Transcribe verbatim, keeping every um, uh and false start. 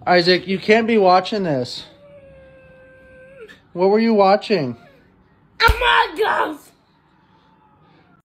Isaac, you can't be watching this. What were you watching? Among Us!